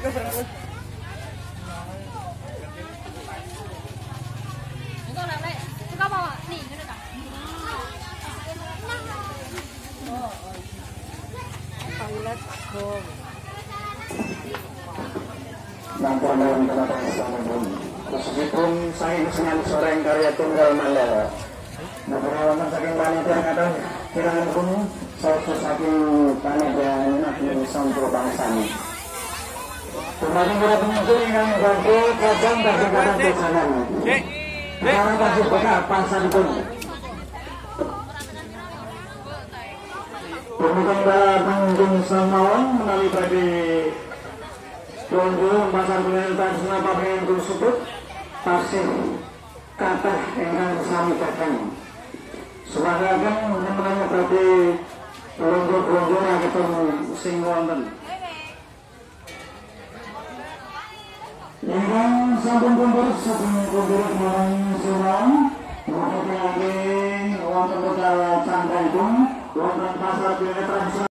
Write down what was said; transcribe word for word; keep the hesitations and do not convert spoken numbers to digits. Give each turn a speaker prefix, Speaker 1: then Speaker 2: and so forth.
Speaker 1: Nampun dalam kenapa Assalamualaikum. Meskipun saya senang seorang karya tunggal Mandala. Beberapa saking panitia kata kirangan pun saya saking panitia ini sampul bangsa ini. Kemarin kita pengunjung yang ganti kadang dari kata pesanan. Sekarang kasih buka pasar pun. Pembukaan para pengunjung semawan melalui tadi Tunjuk pasar pemerintah senapa pengen tersebut pasir kata dengan sami kadang. Sebagian mengenai tadi tunjuk-tunjuk yang ketemu sing wonten. Yang sampun kumpul sampun kumpul kemarin surau, mungkin lagi wonten kota Cangkang, wonten pasar pemerintah